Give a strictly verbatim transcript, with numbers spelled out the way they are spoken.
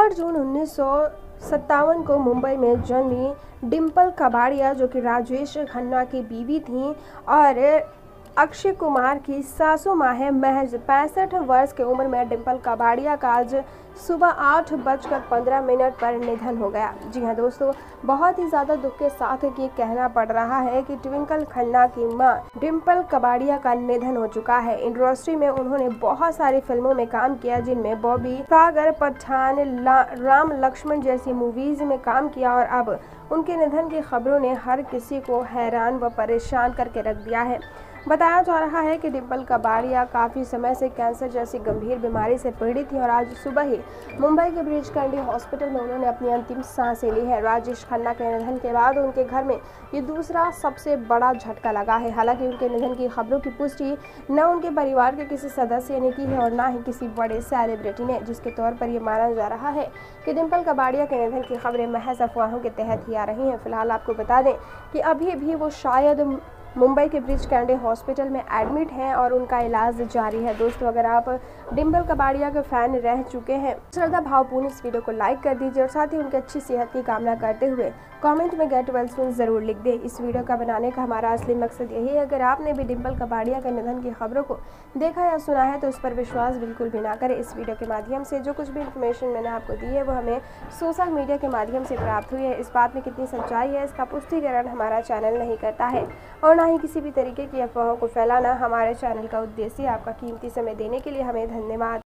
आठ जून उन्नीस सौ सत्तावन को मुंबई में जन्मी डिंपल कबाड़िया, जो कि राजेश खन्ना की बीवी थीं और अक्षय कुमार की सासू माँ है। महज पैंसठ वर्ष की उम्र में डिंपल कबाड़िया का आज सुबह आठ बजकर पंद्रह मिनट पर निधन हो गया। जी हाँ दोस्तों, बहुत ही ज़्यादा दुख के साथ ये कहना पड़ रहा है कि ट्विंकल खन्ना की मां डिंपल कबाड़िया का निधन हो चुका है। इंडस्ट्री में उन्होंने बहुत सारी फिल्मों में काम किया, जिनमें बॉबी, सागर, पठान, राम लक्ष्मण जैसी मूवीज में काम किया और अब उनके निधन की खबरों ने हर किसी को हैरान व परेशान करके रख दिया है। बताया जा रहा है कि डिंपल कबाड़िया काफ़ी समय से कैंसर जैसी गंभीर बीमारी से पीड़ित थी और आज सुबह ही मुंबई के ब्रीच कैंडी हॉस्पिटल में उन्होंने अपनी अंतिम सांसें ली है। राजेश खन्ना के निधन के बाद उनके घर में ये दूसरा सबसे बड़ा झटका लगा है। हालांकि उनके निधन की खबरों की पुष्टि न उनके परिवार के किसी सदस्य ने की है और न ही किसी बड़े सेलिब्रिटी ने, जिसके तौर पर यह माना जा रहा है कि डिंपल कबाड़िया के निधन की खबरें महज अफवाहों के तहत ही आ रही हैं। फिलहाल आपको बता दें कि अभी भी वो शायद मुंबई के ब्रीच कैंडी हॉस्पिटल में एडमिट हैं और उनका इलाज जारी है। दोस्तों, अगर आप डिंपल कबाड़िया के फैन रह चुके हैं, श्रद्धा भावपूर्ण इस वीडियो को लाइक कर दीजिए और साथ ही उनकी अच्छी सेहत की कामना करते हुए कमेंट में गेट वेल सून जरूर लिख दें। इस वीडियो का बनाने का हमारा असली मकसद यही है। अगर आपने भी डिंपल कबाड़िया के निधन की खबरों को देखा या सुना है तो उस पर विश्वास बिल्कुल भी ना करें। इस वीडियो के माध्यम से जो कुछ भी इन्फॉर्मेशन मैंने आपको दी है वो हमें सोशल मीडिया के माध्यम से प्राप्त हुई है। इस बात में कितनी सच्चाई है इसका पुष्टिकरण हमारा चैनल नहीं करता है और ना ही किसी भी तरीके की अफवाहों को फैलाना हमारे चैनल का उद्देश्य। आपका कीमती समय देने के लिए हमें धन्यवाद।